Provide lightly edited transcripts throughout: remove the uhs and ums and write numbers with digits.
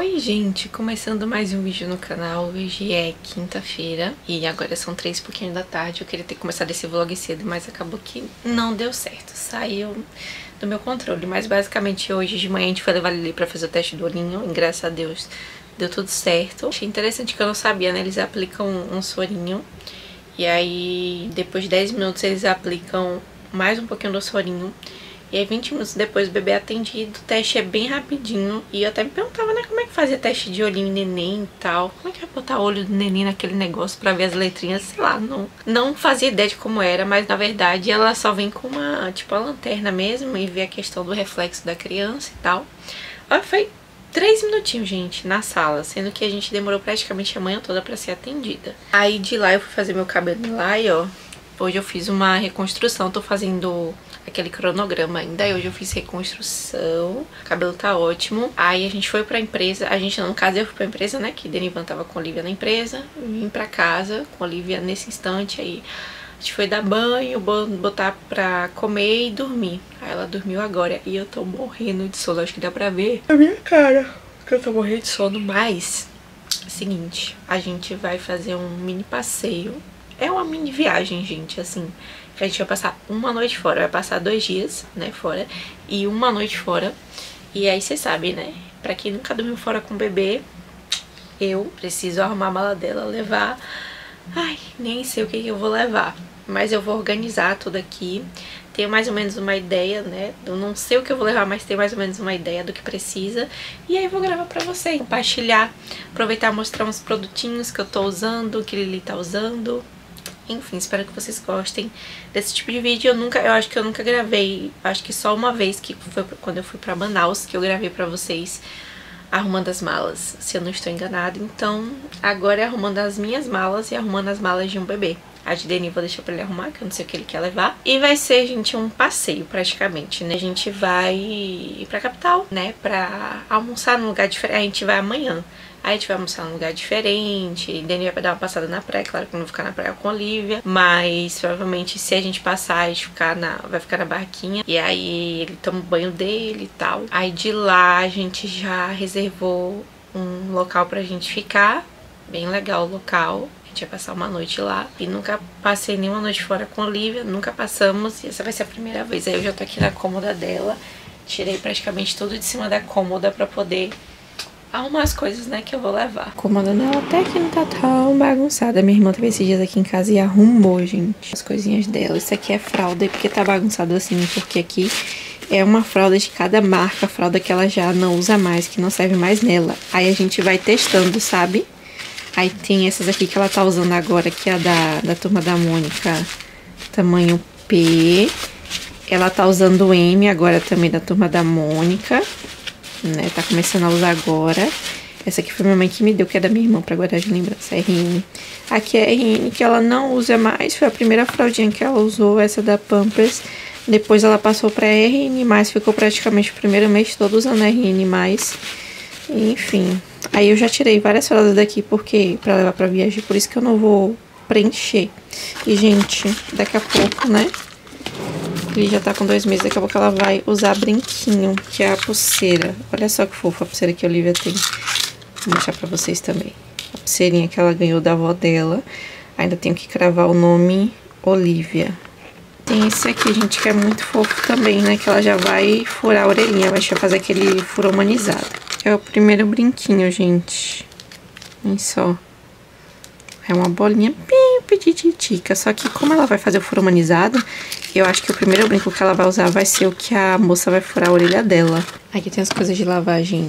Oi gente, começando mais um vídeo no canal. Hoje é quinta-feira e agora são 3 e pouquinho da tarde. Eu queria ter começado esse vlog cedo, mas acabou que não deu certo, saiu do meu controle. Mas basicamente hoje de manhã a gente foi levar a Lili pra fazer o teste do olhinho e graças a Deus deu tudo certo. Achei interessante que eu não sabia, né? Eles aplicam um sorinho e aí depois de 10 minutos eles aplicam mais um pouquinho do sorinho. E aí 20 minutos depois o bebê é atendido, o teste é bem rapidinho. E eu até me perguntava, né, como é que fazia teste de olhinho em neném e tal. Como é que vai botar o olho do neném naquele negócio pra ver as letrinhas, sei lá. Não fazia ideia de como era, mas na verdade ela só vem com uma, tipo, a lanterna mesmo e vê a questão do reflexo da criança e tal. Olha, foi 3 minutinhos, gente, na sala, sendo que a gente demorou praticamente a manhã toda pra ser atendida. Aí de lá eu fui fazer meu cabelo lá e ó, hoje eu fiz uma reconstrução, tô fazendo aquele cronograma ainda. Hoje eu fiz reconstrução, o cabelo tá ótimo. Aí a gente foi pra empresa, no caso eu fui pra empresa, né, que Denivan tava com a Olivia na empresa. Vim pra casa com a Olivia nesse instante, aí a gente foi dar banho, botar pra comer e dormir. Aí ela dormiu agora e eu tô morrendo de sono, acho que dá pra ver a minha cara, que eu tô morrendo de sono. Mas, seguinte, a gente vai fazer um mini passeio. É uma mini viagem, gente, assim, que a gente vai passar uma noite fora. Vai passar 2 dias, né, fora, e uma noite fora. E aí vocês sabem, né, pra quem nunca dormiu fora com o bebê, eu preciso arrumar a mala dela, levar. Ai, nem sei o que eu vou levar, mas eu vou organizar tudo aqui. Tenho mais ou menos uma ideia, né, eu não sei o que eu vou levar, mas tenho mais ou menos uma ideia do que precisa. E aí vou gravar pra vocês, compartilhar, aproveitar e mostrar uns produtinhos que eu tô usando, que Lili tá usando. Enfim, espero que vocês gostem desse tipo de vídeo. Eu acho que eu nunca gravei, acho que só uma vez, que foi quando eu fui pra Manaus, que eu gravei pra vocês arrumando as malas, se eu não estou enganada. Então, agora é arrumando as minhas malas e arrumando as malas de um bebê. A de Deni vou deixar pra ele arrumar, que eu não sei o que ele quer levar. E vai ser, gente, um passeio praticamente, né? A gente vai ir pra capital, né, pra almoçar num lugar diferente. A gente vai amanhã. Aí a gente vai almoçar num lugar diferente. Dani vai dar uma passada na praia. Claro que eu não vou ficar na praia com a Olivia, mas provavelmente se a gente passar, a gente vai ficar na barquinha. E aí ele toma o banho dele e tal. Aí de lá a gente já reservou um local pra gente ficar. Bem legal o local. A gente vai passar uma noite lá. E nunca passei nenhuma noite fora com a Olivia. Nunca passamos. E essa vai ser a primeira vez. Aí eu já tô aqui na cômoda dela. Tirei praticamente tudo de cima da cômoda pra poder arrumar as coisas, né, que eu vou levar. A cômoda dela até que não tá tão bagunçada. Minha irmã teve esses dias aqui em casa e arrumou, gente, as coisinhas dela. Isso aqui é fralda, e porque tá bagunçado assim, porque aqui é uma fralda de cada marca, fralda que ela já não usa mais, que não serve mais nela. Aí a gente vai testando, sabe? Aí tem essas aqui que ela tá usando agora, que é a da Turma da Mônica, tamanho P. Ela tá usando o M agora também, da Turma da Mônica, né, tá começando a usar agora. Essa aqui foi minha mãe que me deu, que é da minha irmã, pra guardar de lembrança, RN. Aqui é a RN, que ela não usa mais, foi a primeira fraldinha que ela usou, essa da Pampers. Depois ela passou pra RN+, ficou praticamente o primeiro mês todo usando RN+. Enfim, aí eu já tirei várias fraldas daqui, porque pra levar pra viagem, por isso que eu não vou preencher. E, gente, daqui a pouco, né, ele já tá com 2 meses, daqui a pouco ela vai usar brinquinho, que é a pulseira. Olha só que fofa a pulseira que a Olivia tem. Vou mostrar pra vocês também. A pulseirinha que ela ganhou da avó dela. Ainda tenho que cravar o nome Olivia. Tem esse aqui, gente, que é muito fofo também, né? Que ela já vai furar a orelhinha, vai fazer aquele furo humanizado. É o primeiro brinquinho, gente. Olha só. É uma bolinha bem petititica. Só que como ela vai fazer o furo humanizado, eu acho que o primeiro brinco que ela vai usar vai ser o que a moça vai furar a orelha dela. Aqui tem as coisas de lavagem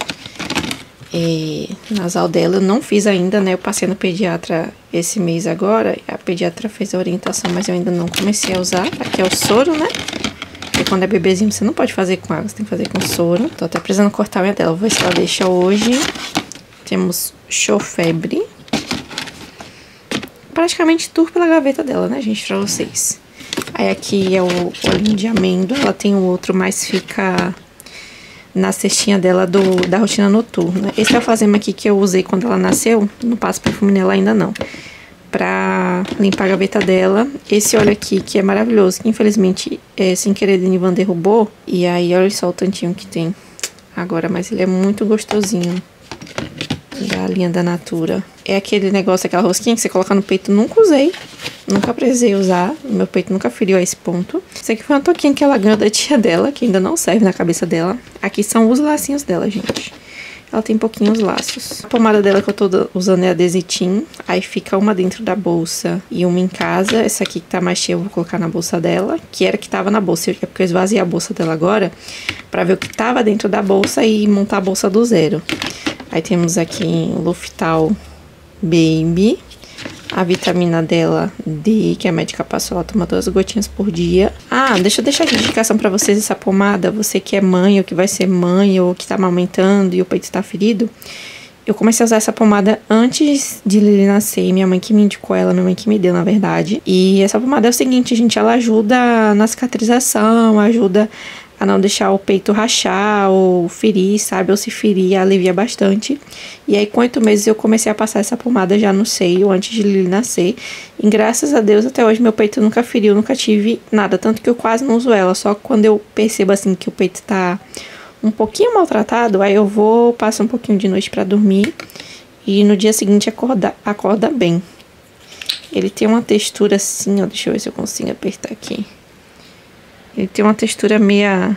nasal dela. Eu não fiz ainda, né? Eu passei no pediatra esse mês agora. A pediatra fez a orientação, mas eu ainda não comecei a usar. Aqui é o soro, né? Porque quando é bebezinho você não pode fazer com água, você tem que fazer com soro. Tô até precisando cortar a unha dela. Vou ver se ela deixa hoje. Temos Chofebre. Praticamente tudo pela gaveta dela, né, gente, pra vocês. Aí aqui é o olhinho de amêndoa. Ela tem o outro, mas fica na cestinha dela da rotina noturna. Esse é o Alfazema aqui que eu usei quando ela nasceu. Não passo perfume nela ainda não. Pra limpar a gaveta dela. Esse óleo aqui, que é maravilhoso, que infelizmente, sem querer, Denivan derrubou. E aí, olha só o tantinho que tem agora, mas ele é muito gostosinho. da linha da Natura. É aquele negócio, aquela rosquinha que você coloca no peito. Nunca usei, nunca precisei usar. Meu peito nunca feriu a esse ponto. Isso aqui foi uma touquinha que ela ganhou da tia dela, que ainda não serve na cabeça dela. Aqui são os lacinhos dela, gente. Ela tem pouquinhos laços. A pomada dela que eu tô usando é a Desitin. Aí fica uma dentro da bolsa e uma em casa. Essa aqui que tá mais cheia eu vou colocar na bolsa dela. Que era que tava na bolsa. É porque eu esvaziei a bolsa dela agora pra ver o que tava dentro da bolsa e montar a bolsa do zero. Aí temos aqui o Luftal Baby. A vitamina dela D, que a médica passou, ela toma 2 gotinhas por dia. Ah, deixa eu deixar aqui a indicação pra vocês essa pomada. Você que é mãe, ou que vai ser mãe, ou que tá amamentando e o peito tá ferido. Eu comecei a usar essa pomada antes de Lili nascer. Minha mãe que me indicou ela, minha mãe que me deu, na verdade. E essa pomada é o seguinte, gente, ela ajuda na cicatrização, ajuda a não deixar o peito rachar ou ferir, sabe? Ou se ferir, alivia bastante. E aí, com 8 meses, eu comecei a passar essa pomada já no seio, antes de Lili nascer. E graças a Deus, até hoje, meu peito nunca feriu, nunca tive nada. Tanto que eu quase não uso ela, só quando eu percebo, assim, que o peito tá um pouquinho maltratado, aí eu vou, passo um pouquinho de noite pra dormir. E no dia seguinte, acorda bem. Ele tem uma textura assim, ó, deixa eu ver se eu consigo apertar aqui. Ele tem uma textura meia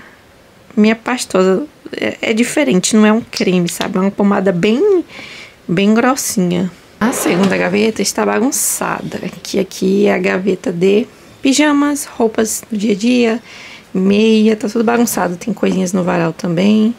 pastosa. É diferente, não é um creme, sabe? É uma pomada bem grossinha. A segunda gaveta está bagunçada. Que aqui é a gaveta de pijamas, roupas do dia a dia, meia, tá tudo bagunçado. Tem coisinhas no varal também.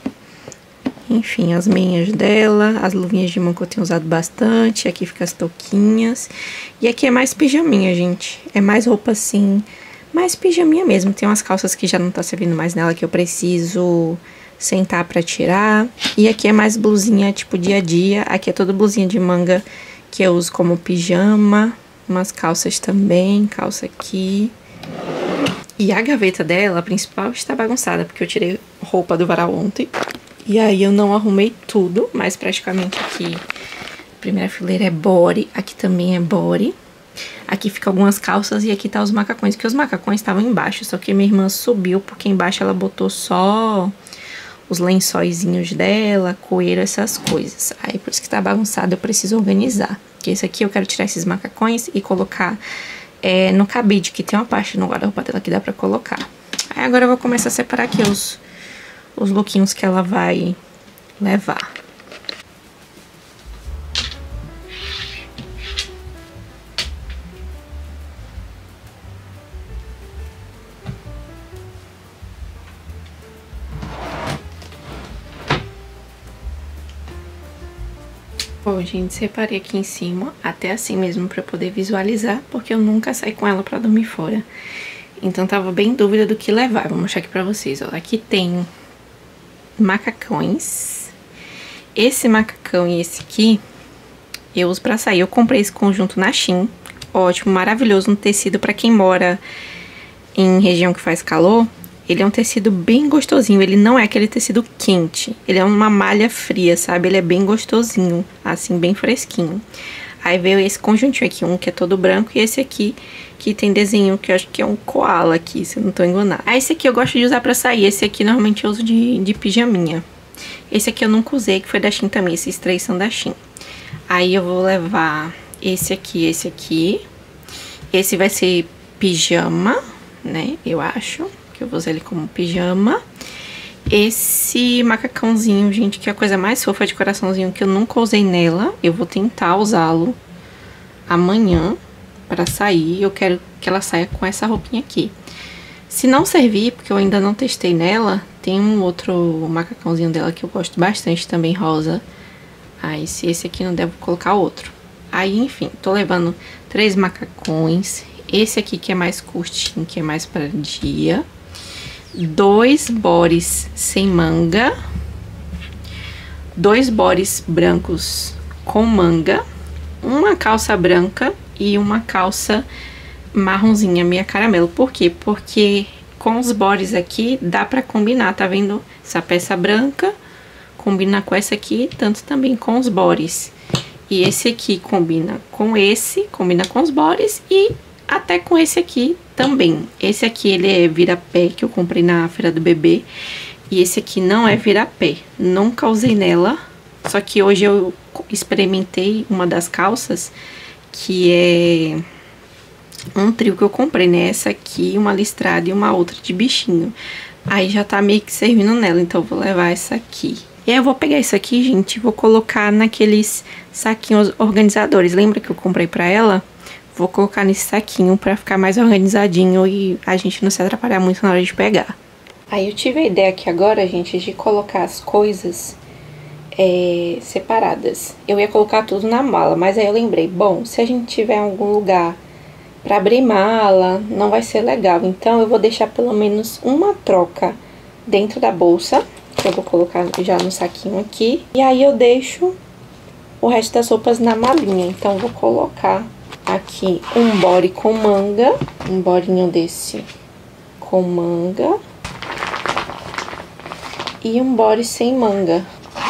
Enfim, as meias dela, as luvinhas de mão que eu tenho usado bastante. Aqui fica as touquinhas. E aqui é mais pijaminha, gente. É mais roupa assim, mais pijaminha mesmo. Tem umas calças que já não tá servindo mais nela, que eu preciso sentar pra tirar. E aqui é mais blusinha, tipo dia a dia. Aqui é toda blusinha de manga que eu uso como pijama. Umas calças também, calça aqui. E a gaveta dela, a principal, está bagunçada, porque eu tirei roupa do varal ontem. E aí eu não arrumei tudo, mas praticamente aqui a primeira fileira é body, aqui também é body. Aqui fica algumas calças e aqui tá os macacões, porque os macacões estavam embaixo, só que minha irmã subiu, porque embaixo ela botou só os lençóizinhos dela, coeiro, essas coisas. Aí por isso que tá bagunçado, eu preciso organizar. Porque esse aqui eu quero tirar esses macacões e colocar no cabide, que tem uma parte no guarda-roupa dela que dá pra colocar. Aí agora eu vou começar a separar aqui os lookinhos que ela vai levar. Bom, gente, separei aqui em cima, até assim mesmo pra poder visualizar, porque eu nunca saí com ela pra dormir fora. Então tava bem em dúvida do que levar. Vou mostrar aqui pra vocês, ó. Aqui tem macacões. Esse macacão e esse aqui eu uso pra sair. Eu comprei esse conjunto na Shein. Ótimo, maravilhoso no tecido pra quem mora em região que faz calor. Ele é um tecido bem gostosinho, ele não é aquele tecido quente. Ele é uma malha fria, sabe? Ele é bem gostosinho, assim, bem fresquinho. Aí veio esse conjuntinho aqui, um que é todo branco e esse aqui que tem desenho, que eu acho que é um koala aqui, se eu não tô enganada. Aí esse aqui eu gosto de usar pra sair, esse aqui normalmente eu uso de pijaminha. Esse aqui eu nunca usei, que foi da Shein também, esses 3 são da Shein. Aí eu vou levar esse aqui, esse aqui. Esse vai ser pijama, né, eu acho. Que eu vou usar ele como pijama. Esse macacãozinho, gente, que é a coisa mais fofa de coraçãozinho, que eu nunca usei nela. Eu vou tentar usá-lo amanhã pra sair. Eu quero que ela saia com essa roupinha aqui. Se não servir, porque eu ainda não testei nela, tem um outro macacãozinho dela que eu gosto bastante também, rosa. Aí, se esse aqui não der, vou colocar outro. Aí, enfim, tô levando 3 macacões. Esse aqui que é mais curtinho, que é mais pra dia. 2 bodies sem manga, 2 bodies brancos com manga, uma calça branca e uma calça marronzinha, meia caramelo. Por quê? Porque com os bodies aqui dá pra combinar, tá vendo? Essa peça branca combina com essa aqui, tanto também com os bodies. E esse aqui combina com esse, combina com os bodies e até com esse aqui também. Esse aqui, ele é vira-pé, que eu comprei na Feira do Bebê. E esse aqui não é vira-pé. Nunca usei nela, Só que hoje eu experimentei uma das calças, que é um trio que eu comprei, né? Essa aqui, uma listrada e uma outra de bichinho. Aí já tá meio que servindo nela, então eu vou levar essa aqui. E aí eu vou pegar isso aqui, gente, e vou colocar naqueles saquinhos organizadores. Lembra que eu comprei pra ela? Vou colocar nesse saquinho pra ficar mais organizadinho e a gente não se atrapalhar muito na hora de pegar. Aí eu tive a ideia aqui agora, gente, de colocar as coisas separadas. Eu ia colocar tudo na mala, mas aí eu lembrei, bom, se a gente tiver algum lugar pra abrir mala, não vai ser legal. Então eu vou deixar pelo menos uma troca dentro da bolsa, que eu vou colocar já no saquinho aqui. E aí eu deixo o resto das roupas na malinha. Então eu vou colocar aqui um body com manga, um bodyinho desse com manga e um body sem manga.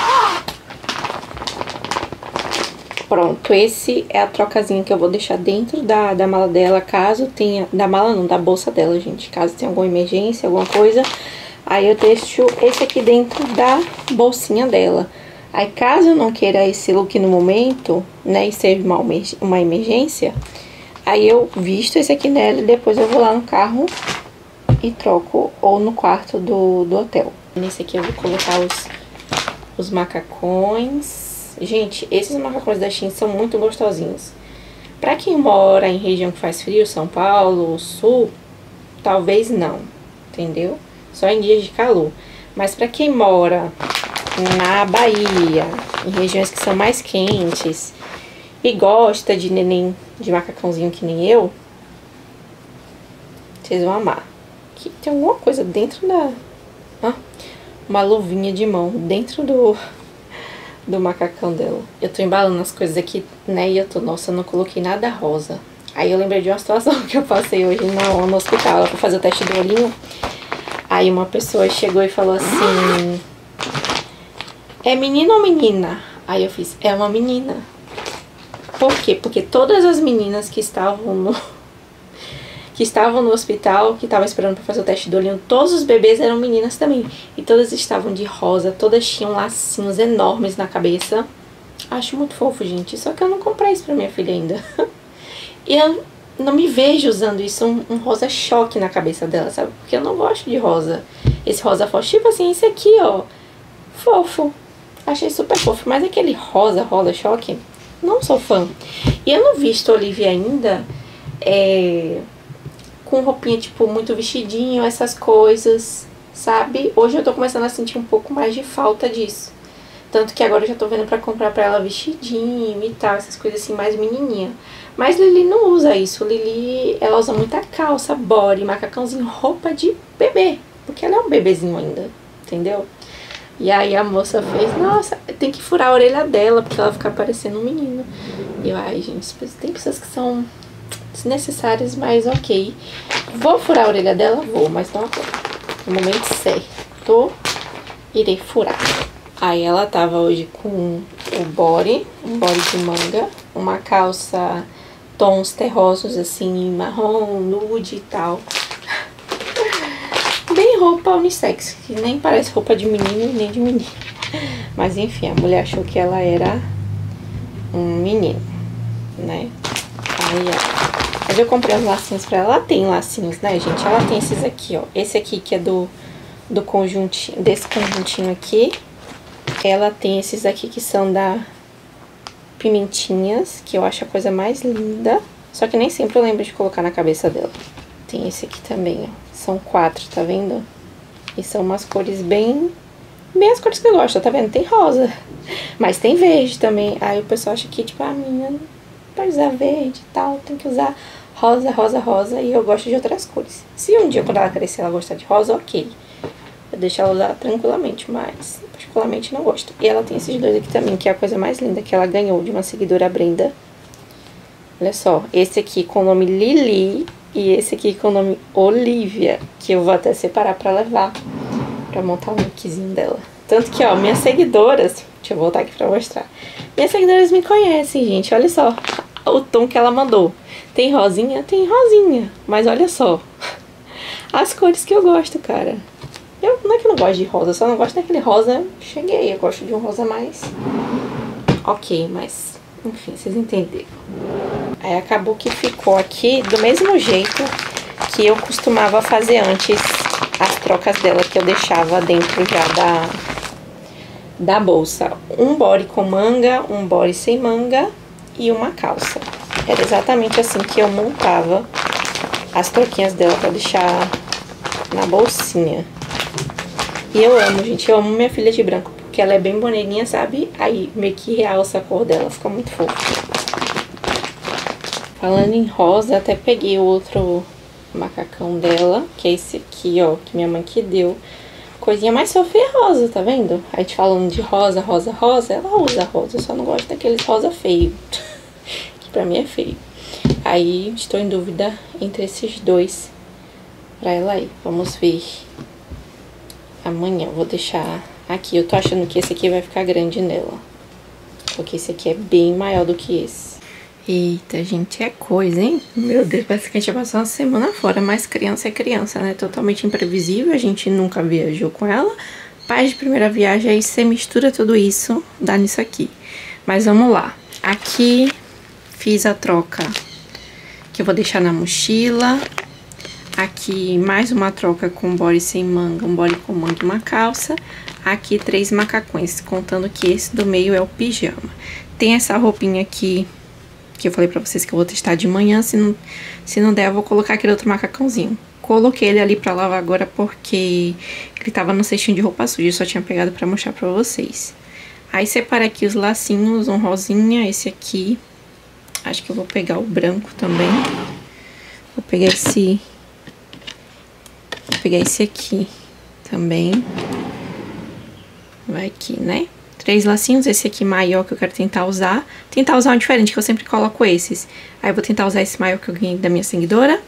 Pronto, esse é a trocazinha que eu vou deixar dentro da mala dela, caso tenha... Da mala não, da bolsa dela, gente. Caso tenha alguma emergência, alguma coisa, aí eu deixo esse aqui dentro da bolsinha dela. Aí caso eu não queira esse look no momento, né, e seja uma emergência, aí eu visto esse aqui nela e depois eu vou lá no carro e troco, ou no quarto do hotel. Nesse aqui eu vou colocar os macacões. Gente, esses macacões da Shein são muito gostosinhos. Pra quem mora em região que faz frio, São Paulo, Sul, talvez não, entendeu? Só em dias de calor. Mas pra quem mora na Bahia, em regiões que são mais quentes, e gosta de neném, de macacãozinho que nem eu, vocês vão amar. Aqui tem alguma coisa dentro da... uma luvinha de mão dentro do macacão dela. Eu tô embalando as coisas aqui, né, e eu tô, nossa, eu não coloquei nada rosa. Aí eu lembrei de uma situação que eu passei hoje no hospital. Ela foi fazer o teste do olhinho. Aí uma pessoa chegou e falou assim: é menino ou menina? Aí eu fiz, é uma menina. Por quê? Porque todas as meninas que estavam no hospital, que estavam esperando pra fazer o teste do olhinho, todos os bebês eram meninas também. E todas estavam de rosa, todas tinham lacinhos enormes na cabeça. Acho muito fofo, gente. Só que eu não comprei isso pra minha filha ainda. E eu não me vejo usando isso, um rosa choque na cabeça dela, sabe? Porque eu não gosto de rosa. Esse rosa forte, tipo assim, esse aqui, ó, fofo. Achei super fofo. Mas aquele rosa choque, não sou fã. E eu não visto a Olivia ainda, com roupinha, tipo, muito vestidinho, essas coisas, sabe? Hoje eu tô começando a sentir um pouco mais de falta disso. Tanto que agora eu já tô vendo pra comprar pra ela vestidinho e tal, essas coisas assim, mais menininha. Mas Lili não usa isso. Lili, ela usa muita calça, body, macacãozinho, roupa de bebê. Porque ela é um bebezinho ainda, entendeu? E aí a moça fez, nossa, tem que furar a orelha dela, porque ela fica parecendo um menino. E eu, ai, gente, tem pessoas que são desnecessárias, mas ok. Vou furar a orelha dela? Vou, mas não agora. No momento certo, irei furar. Aí ela tava hoje com um body de manga, uma calça tons terrosos, assim, marrom, nude e tal. Bem roupa unissex, que nem parece roupa de menino nem de menino. Mas enfim, a mulher achou que ela era um menino, né? Aí, ó. Mas eu comprei os lacinhos pra ela. Ela tem lacinhos, né, gente? Ela tem esses aqui, ó. Esse aqui que é do conjuntinho, desse conjuntinho aqui. Ela tem esses aqui que são da Pimentinhas, que eu acho a coisa mais linda. Só que nem sempre eu lembro de colocar na cabeça dela. Tem esse aqui também, ó. São 4, tá vendo? E são umas cores bem as cores que eu gosto, tá vendo? Tem rosa, mas tem verde também. Aí o pessoal acha que, tipo, a menina não pode usar verde e tal, tem que usar rosa. E eu gosto de outras cores. Se um dia, quando ela crescer, ela gostar de rosa, ok. Eu deixo ela usar tranquilamente, mas particularmente não gosto. E ela tem esses dois aqui também, que é a coisa mais linda que ela ganhou de uma seguidora, a Brenda. Olha só, esse aqui com o nome Lili e esse aqui com o nome Olivia, que eu vou até separar pra levar, pra montar o lookzinho dela. Tanto que, ó, minhas seguidoras, deixa eu voltar aqui pra mostrar. Minhas seguidoras me conhecem, gente, olha só o tom que ela mandou. Tem rosinha? Tem rosinha, mas olha só as cores que eu gosto, cara. Não é que eu não gosto de rosa, só não gosto daquele rosa. Cheguei, eu gosto de um rosa mais... ok, mas... enfim, vocês entenderam. Aí acabou que ficou aqui do mesmo jeito que eu costumava fazer antes as trocas dela, que eu deixava dentro já da bolsa. Um body com manga, um body sem manga e uma calça. Era exatamente assim que eu montava as troquinhas dela pra deixar na bolsinha. E eu amo, gente, eu amo minha filha de branco, porque ela é bem boneguinha, sabe? Aí meio que realça a cor dela, fica muito fofa. Falando em rosa, até peguei o outro macacão dela, que é esse aqui, ó, que minha mãe que deu. Coisinha mais fofa é rosa, tá vendo? A gente falando de rosa, rosa, rosa, ela usa rosa, eu só não gosto daqueles rosa feio, que pra mim é feio. Aí estou em dúvida entre esses dois pra ela aí. Vamos ver amanhã. Eu vou deixar aqui. Eu tô achando que esse aqui vai ficar grande nela, porque esse aqui é bem maior do que esse. Eita, gente, é coisa, hein? Meu Deus, parece que a gente vai passar uma semana fora, mas criança é criança, né? Totalmente imprevisível, a gente nunca viajou com ela. Pais de primeira viagem, aí você mistura tudo isso, dá nisso aqui. Mas vamos lá. Aqui fiz a troca que eu vou deixar na mochila. Aqui mais uma troca com body sem manga, um body com manga e uma calça. Aqui 3 macacões, contando que esse do meio é o pijama. Tem essa roupinha aqui que eu falei pra vocês que eu vou testar de manhã. Se não der, eu vou colocar aquele outro macacãozinho. Coloquei ele ali pra lavar agora porque ele tava no cestinho de roupa suja. Eu só tinha pegado pra mostrar pra vocês. Aí separei aqui os lacinhos, um rosinha, esse aqui. Acho que eu vou pegar o branco também. Vou pegar esse... vou pegar esse aqui também. Vai aqui, né? 3 lacinhos, esse aqui maior que eu quero tentar usar. Tentar usar um diferente, que eu sempre coloco esses. Aí eu vou tentar usar esse maior que eu ganhei da minha seguidora.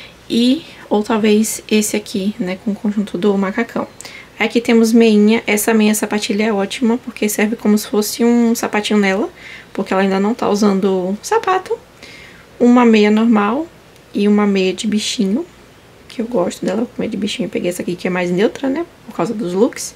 Ou talvez esse aqui, né, com o conjunto do macacão. Aí aqui temos meinha. Essa meia sapatilha é ótima, porque serve como se fosse um sapatinho nela. Porque ela ainda não tá usando sapato. Uma meia normal e uma meia de bichinho, que eu gosto dela, com meia de bichinho. Eu peguei essa aqui que é mais neutra, né, por causa dos looks.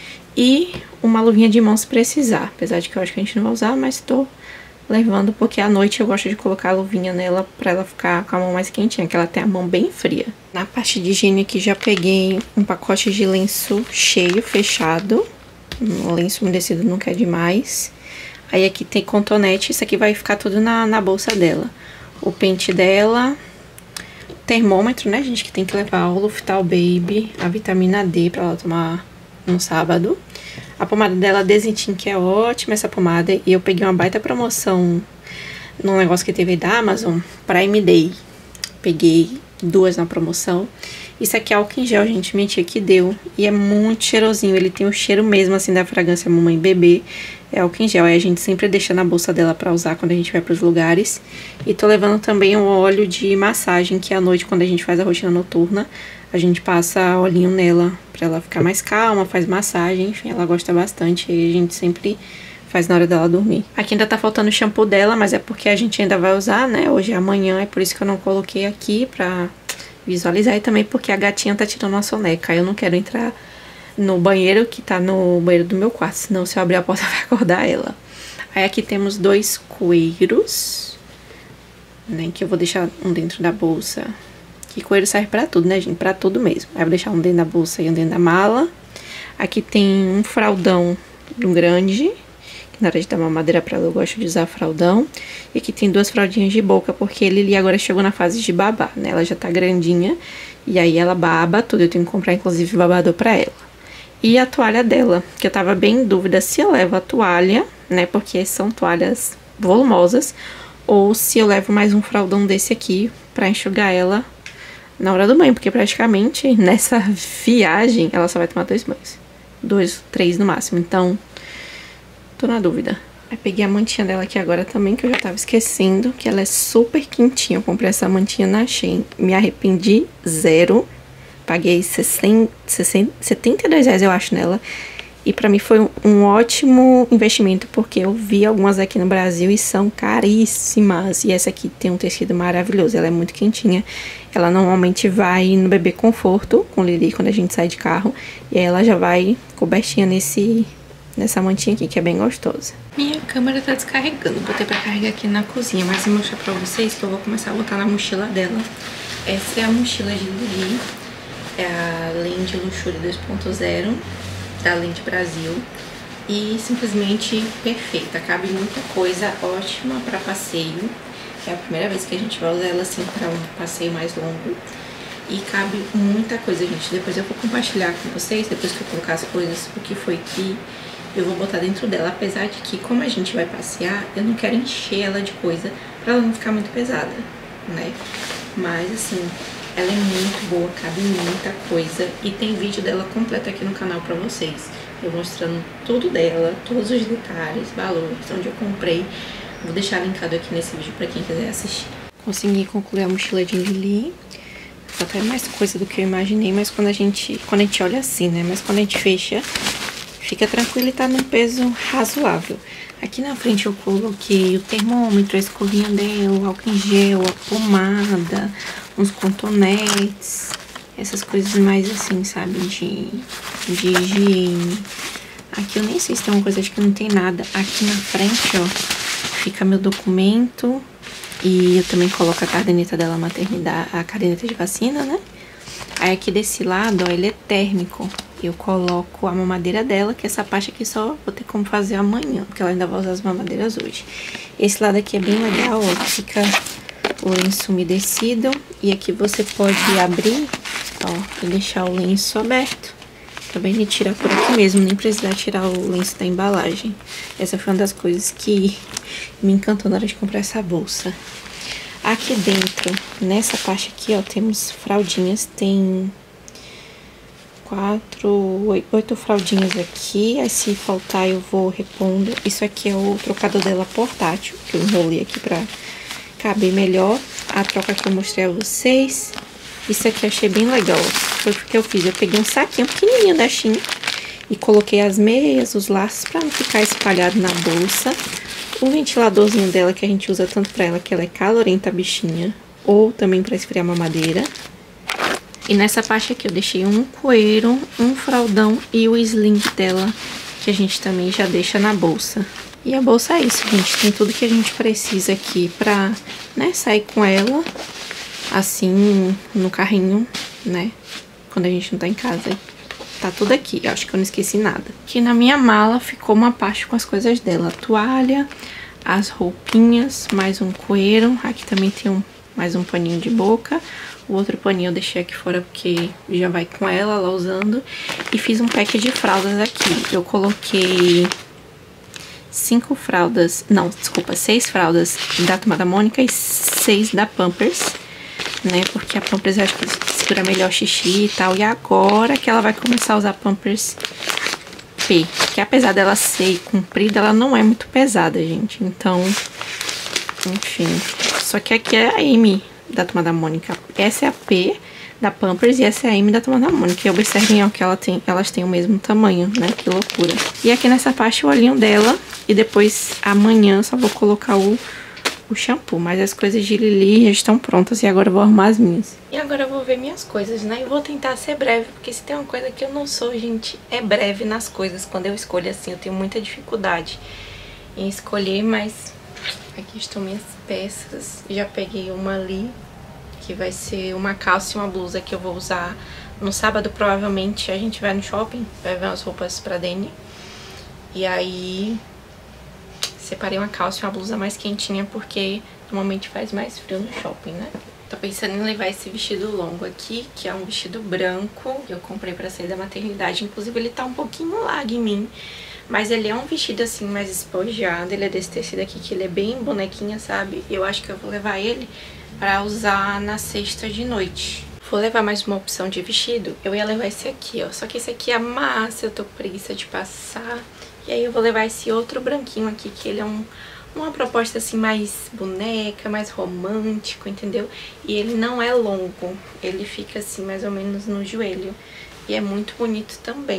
E uma luvinha de mão se precisar. Apesar de que eu acho que a gente não vai usar, mas tô levando porque à noite eu gosto de colocar a luvinha nela pra ela ficar com a mão mais quentinha, que ela tem a mão bem fria. Na parte de higiene aqui já peguei um pacote de lenço cheio, fechado. Um lenço umedecido não quer demais. Aí aqui tem cotonete, isso aqui vai ficar tudo na bolsa dela. O pente dela, termômetro, né, gente, que tem que levar, o Luftal Baby, a vitamina D pra ela tomar no sábado. A pomada dela, Desintim, que é ótima essa pomada. E eu peguei uma baita promoção num negócio que teve da Amazon, Prime Day. Peguei 2 na promoção. Isso aqui é álcool em gel, gente, minha tia que deu. E é muito cheirosinho, ele tem o cheiro mesmo, assim, da fragrância mamãe e bebê. É álcool em gel, aí a gente sempre deixa na bolsa dela pra usar quando a gente vai pros lugares. E tô levando também um óleo de massagem, que à noite, quando a gente faz a rotina noturna, a gente passa olhinho nela pra ela ficar mais calma, faz massagem, enfim, ela gosta bastante. E a gente sempre faz na hora dela dormir. Aqui ainda tá faltando o shampoo dela, mas é porque a gente ainda vai usar, né? Hoje é amanhã, é por isso que eu não coloquei aqui pra visualizar. E também porque a gatinha tá tirando uma soneca. Eu não quero entrar no banheiro que tá no banheiro do meu quarto, senão se eu abrir a porta vai acordar ela. Aí aqui temos 2 coeiros, né? Que eu vou deixar um dentro da bolsa. Que coeiro serve pra tudo, né, gente? Pra tudo mesmo. Aí eu vou deixar um dentro da bolsa e um dentro da mala. Aqui tem um fraldão grande, que na hora de dar mamadeira pra ela eu gosto de usar fraldão. E aqui tem 2 fraldinhas de boca, porque Lili agora chegou na fase de babar, né? Ela já tá grandinha e aí ela baba tudo. Eu tenho que comprar, inclusive, babador pra ela. E a toalha dela, que eu tava bem em dúvida se eu levo a toalha, né? Porque são toalhas volumosas. Ou se eu levo mais um fraldão desse aqui pra enxugar ela na hora do banho, porque praticamente nessa viagem ela só vai tomar 2 banhos. 2, 3 no máximo, então tô na dúvida. Aí peguei a mantinha dela aqui agora também, que eu já tava esquecendo, que ela é super quentinha. Eu comprei essa mantinha na Shein, me arrependi zero. Paguei 72 reais, eu acho, nela. E pra mim foi um ótimo investimento, porque eu vi algumas aqui no Brasil e são caríssimas. E essa aqui tem um tecido maravilhoso, ela é muito quentinha. Ela normalmente vai no bebê conforto com Lili quando a gente sai de carro. E aí ela já vai cobertinha nessa mantinha aqui, que é bem gostosa. Minha câmera tá descarregando, botei pra carregar aqui na cozinha, mas vou mostrar pra vocês que eu vou começar a botar na mochila dela. Essa é a mochila de Lili, é a Land Luxury 2.0. da Land Brasil, e simplesmente perfeita, cabe muita coisa, ótima para passeio, é a primeira vez que a gente vai usar ela assim para um passeio mais longo, e cabe muita coisa, gente. Depois eu vou compartilhar com vocês, depois que eu colocar as coisas, o que foi que eu vou botar dentro dela, apesar de que, como a gente vai passear, eu não quero encher ela de coisa para ela não ficar muito pesada, né? Mas assim, ela é muito boa, cabe muita coisa, e tem vídeo dela completo aqui no canal pra vocês. Eu mostrando tudo dela, todos os detalhes, valores, onde eu comprei. Vou deixar linkado aqui nesse vídeo pra quem quiser assistir. Consegui concluir a mochila de Lili. Falta até mais coisa do que eu imaginei, mas quando a gente olha assim, né? Mas quando a gente fecha, fica tranquilo e tá num peso razoável. Aqui na frente eu coloquei o termômetro, a escovinha dela, o álcool em gel, a pomada, uns cotonetes, essas coisas mais assim, sabe, de higiene. Aqui eu nem sei se tem uma coisa, acho que não tem nada. Aqui na frente, ó, fica meu documento, e eu também coloco a caderneta dela, maternidade, a caderneta de vacina, né? Aí aqui desse lado, ó, ele é térmico. Eu coloco a mamadeira dela, que essa parte aqui só vou ter como fazer amanhã, porque ela ainda vai usar as mamadeiras hoje. Esse lado aqui é bem legal, ó, fica o lenço umedecido, e aqui você pode abrir, ó, e deixar o lenço aberto. Também ele tira por aqui mesmo, nem precisar tirar o lenço da embalagem. Essa foi uma das coisas que me encantou na hora de comprar essa bolsa. Aqui dentro, nessa parte aqui, ó, temos fraldinhas, tem 8 fraldinhas aqui, aí se faltar eu vou repondo. Isso aqui é o trocador dela portátil, que eu enrolei aqui pra caber melhor. A troca que eu mostrei a vocês. Isso aqui eu achei bem legal. Foi porque eu fiz. Eu peguei um saquinho pequenininho da Shein e coloquei as meias, os laços, pra não ficar espalhado na bolsa. O ventiladorzinho dela, que a gente usa tanto pra ela, que ela é calorenta, bichinha, ou também pra esfriar a mamadeira. E nessa parte aqui eu deixei um coeiro, um fraldão e o sling dela, que a gente também já deixa na bolsa. E a bolsa é isso, gente. Tem tudo que a gente precisa aqui pra, né, sair com ela, assim, no carrinho, né, quando a gente não tá em casa. Tá tudo aqui, eu acho que eu não esqueci nada. Aqui na minha mala ficou uma parte com as coisas dela. A toalha, as roupinhas, mais um coeiro. Aqui também tem mais um paninho de boca. O outro paninho eu deixei aqui fora porque já vai com ela lá usando. E fiz um pack de fraldas aqui. Eu coloquei 6 fraldas da Turma da Mônica e 6 da Pampers, né? Porque a Pampers eu acho que segura melhor xixi e tal. E agora que ela vai começar a usar Pampers P, que apesar dela ser comprida, ela não é muito pesada, gente. Então, enfim. Só que aqui é a M da Turma da Mônica. Essa é a P da Pampers e essa é a M da Turma da Mônica. E observem, ó, que elas têm o mesmo tamanho, né? Que loucura. E aqui nessa parte o olhinho dela. E depois, amanhã, só vou colocar o shampoo. Mas as coisas de Lili já estão prontas e agora eu vou arrumar as minhas. E agora eu vou ver minhas coisas, né? E vou tentar ser breve, porque se tem uma coisa que eu não sou, gente, é breve nas coisas. Quando eu escolho assim, eu tenho muita dificuldade em escolher, mas aqui estão minhas peças. Já peguei uma ali, que vai ser uma calça e uma blusa que eu vou usar no sábado. Provavelmente a gente vai no shopping, vai ver umas roupas pra Dani. E aí separei uma calça e uma blusa mais quentinha, porque normalmente faz mais frio no shopping, né? Tô pensando em levar esse vestido longo aqui, que é um vestido branco, que eu comprei pra sair da maternidade. Inclusive ele tá um pouquinho largo em mim, mas ele é um vestido assim mais espojado. Ele é desse tecido aqui, que ele é bem bonequinha, sabe? Eu acho que eu vou levar ele pra usar na sexta de noite. Vou levar mais uma opção de vestido. Eu ia levar esse aqui, ó. Só que esse aqui é massa, eu tô com preguiça de passar. E aí eu vou levar esse outro branquinho aqui, que ele é uma proposta assim mais boneca, mais romântico, entendeu? E ele não é longo, ele fica assim mais ou menos no joelho. E é muito bonito também.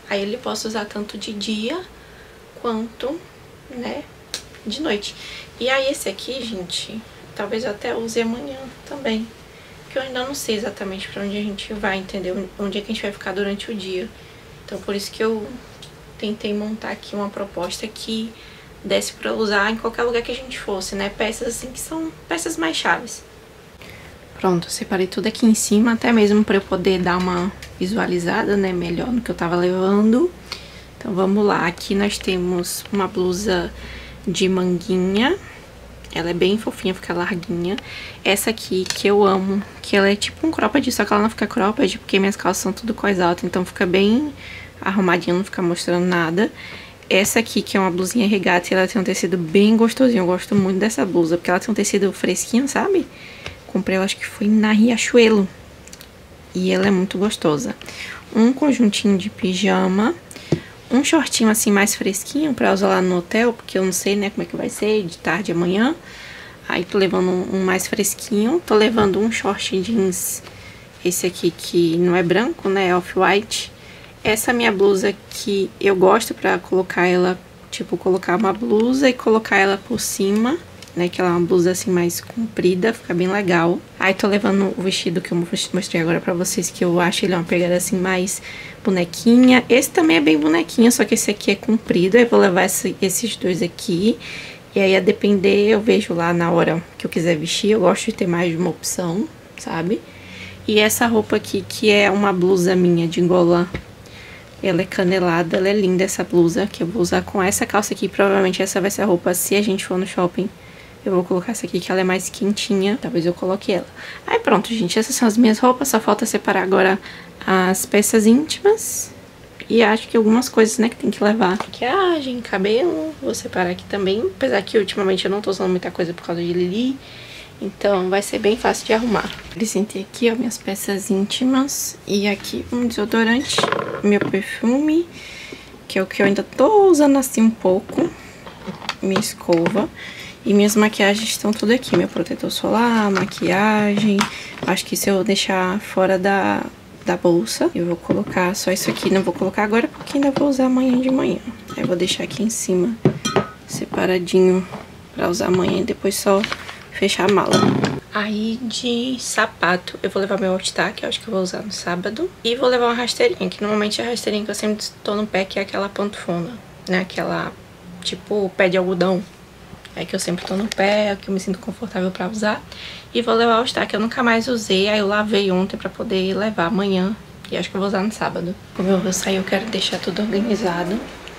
Aí ele posso usar tanto de dia quanto, né, de noite. E aí esse aqui, gente, talvez eu até use amanhã também. Porque eu ainda não sei exatamente pra onde a gente vai, entendeu? Onde é que a gente vai ficar durante o dia. Então por isso que eu tentei montar aqui uma proposta que desse pra usar em qualquer lugar que a gente fosse, né? Peças assim que são peças mais chaves. Pronto, separei tudo aqui em cima, até mesmo pra eu poder dar uma visualizada, né, melhor no que eu tava levando. Então vamos lá, aqui nós temos uma blusa de manguinha. Ela é bem fofinha, fica larguinha. Essa aqui, que eu amo, que ela é tipo um cropped, só que ela não fica cropped, porque minhas calças são tudo cós alta, então fica bem arrumadinha, não fica mostrando nada. Essa aqui, que é uma blusinha regata, ela tem um tecido bem gostosinho, eu gosto muito dessa blusa, porque ela tem um tecido fresquinho, sabe? Comprei ela, acho que foi na Riachuelo, e ela é muito gostosa. Um conjuntinho de pijama, um shortinho assim mais fresquinho pra usar lá no hotel, porque eu não sei, né, como é que vai ser de tarde amanhã. Aí tô levando um mais fresquinho, tô levando um short jeans, esse aqui que não é branco, né, é off-white. Essa minha blusa que eu gosto pra colocar ela, tipo, colocar uma blusa e colocar ela por cima, né, que ela é uma blusa assim mais comprida, fica bem legal. Aí tô levando o vestido que eu mostrei agora pra vocês, que eu acho ele uma pegada assim mais bonequinha. Esse também é bem bonequinha, só que esse aqui é comprido. Aí vou levar esses dois aqui. E aí a depender eu vejo lá na hora que eu quiser vestir. Eu gosto de ter mais de uma opção, sabe? E essa roupa aqui, que é uma blusa minha de gola, ela é canelada, ela é linda essa blusa, que eu vou usar com essa calça aqui. Provavelmente essa vai ser a roupa se a gente for no shopping. Eu vou colocar essa aqui, que ela é mais quentinha. Talvez eu coloque ela. Aí pronto, gente. Essas são as minhas roupas. Só falta separar agora as peças íntimas. E acho que algumas coisas, né, que tem que levar. Maquiagem, cabelo. Vou separar aqui também. Apesar que ultimamente eu não tô usando muita coisa por causa de Lili. Então vai ser bem fácil de arrumar. Acrescentei aqui, ó, minhas peças íntimas. E aqui um desodorante. Meu perfume. Que é o que eu ainda tô usando assim um pouco. Minha escova. E minhas maquiagens estão tudo aqui, meu protetor solar, maquiagem. Acho que se eu deixar fora da bolsa, eu vou colocar só isso aqui. Não vou colocar agora porque ainda vou usar amanhã de manhã. Aí eu vou deixar aqui em cima, separadinho pra usar amanhã e depois só fechar a mala. Aí de sapato, eu vou levar meu All-Star, que eu acho que eu vou usar no sábado. E vou levar uma rasteirinha, que normalmente é a rasteirinha que eu sempre tô no pé, que é aquela pantufona, né? Aquela, tipo, pé de algodão. É que eu sempre tô no pé, é que eu me sinto confortável pra usar. E vou levar o All-Star, que eu nunca mais usei. Aí eu lavei ontem pra poder levar amanhã. E acho que eu vou usar no sábado. Como eu vou sair, eu quero deixar tudo organizado.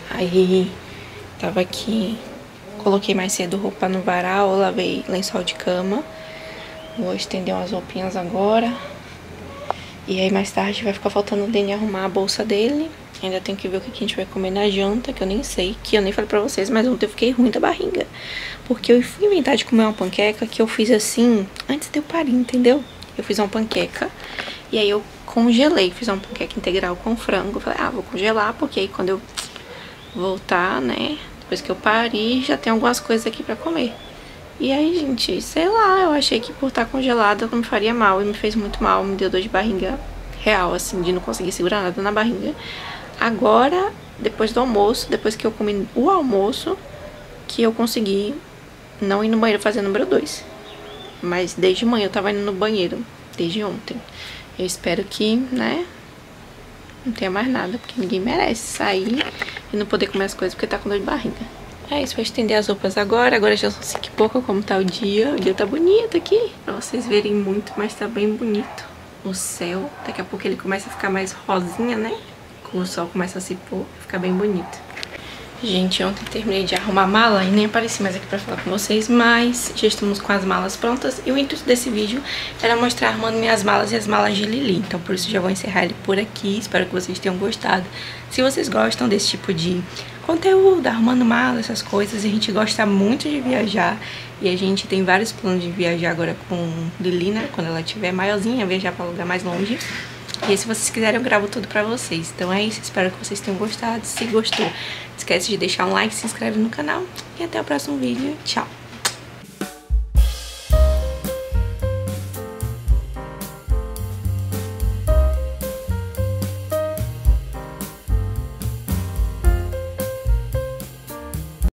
Aí tava aqui, coloquei mais cedo roupa no varal, lavei lençol de cama. Vou estender umas roupinhas agora. E aí mais tarde vai ficar faltando o Dani arrumar a bolsa dele. Ainda tenho que ver o que a gente vai comer na janta, que eu nem sei, que eu nem falei pra vocês, mas ontem eu fiquei ruim da barriga. Porque eu fui inventar de comer uma panqueca que eu fiz assim, antes de eu parir, entendeu? Eu fiz uma panqueca e aí eu congelei, fiz uma panqueca integral com frango. Falei, vou congelar, porque aí quando eu voltar, né, depois que eu parir, já tem algumas coisas aqui pra comer. E aí, gente, sei lá, eu achei que por estar congelada não me faria mal e me fez muito mal, me deu dor de barriga real, assim, de não conseguir segurar nada na barriga. Agora, depois do almoço, depois que eu comi o almoço, que eu consegui não ir no banheiro fazer número 2. Mas desde manhã eu tava indo no banheiro, desde ontem. Eu espero que, né, não tenha mais nada, porque ninguém merece sair e não poder comer as coisas porque tá com dor de barriga. É isso, vou estender as roupas agora. Agora já são 5 e pouco, como tá o dia. O dia tá bonito aqui, pra vocês verem muito, mas tá bem bonito. O céu, daqui a pouco ele começa a ficar mais rosinha, né? O sol começa a se pôr, fica bem bonito. Gente, ontem terminei de arrumar a mala e nem apareci mais aqui pra falar com vocês, mas já estamos com as malas prontas. E o intuito desse vídeo era mostrar arrumando minhas malas e as malas de Lili. Então por isso já vou encerrar ele por aqui, espero que vocês tenham gostado. Se vocês gostam desse tipo de conteúdo, arrumando mala, essas coisas, a gente gosta muito de viajar. E a gente tem vários planos de viajar agora com Lili, né? Quando ela estiver maiorzinha, viajar pra um lugar mais longe. E aí, se vocês quiserem, eu gravo tudo pra vocês. Então é isso, espero que vocês tenham gostado. Se gostou, não esquece de deixar um like, se inscreve no canal. E até o próximo vídeo. Tchau!